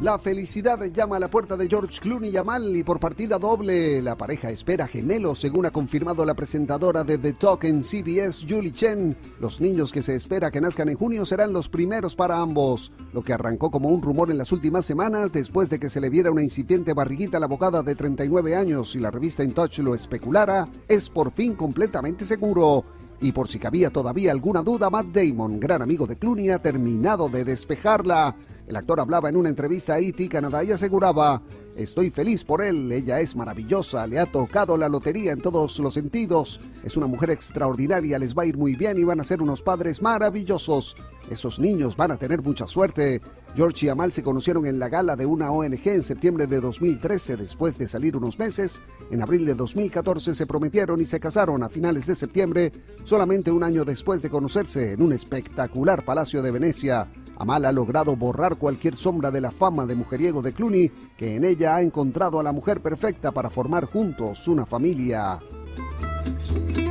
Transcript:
La felicidad llama a la puerta de George Clooney y Amal y por partida doble la pareja espera gemelos, según ha confirmado la presentadora de The Talk en CBS, Julie Chen. Los niños que se espera que nazcan en junio serán los primeros para ambos, lo que arrancó como un rumor en las últimas semanas después de que se le viera una incipiente barriguita a la abogada de 39 años y la revista In Touch lo especulara, es por fin completamente seguro. Y por si cabía todavía alguna duda, Matt Damon, gran amigo de Clooney, ha terminado de despejarla. El actor hablaba en una entrevista a E!T Canadá y aseguraba: estoy feliz por él, ella es maravillosa, le ha tocado la lotería en todos los sentidos, es una mujer extraordinaria, les va a ir muy bien y van a ser unos padres maravillosos. Esos niños van a tener mucha suerte. George y Amal se conocieron en la gala de una ONG en septiembre de 2013, después de salir unos meses. En abril de 2014 se prometieron y se casaron a finales de septiembre, solamente un año después de conocerse en un espectacular palacio de Venecia. Amal ha logrado borrar cualquier sombra de la fama de mujeriego de Clooney, que en ella ha encontrado a la mujer perfecta para formar juntos una familia.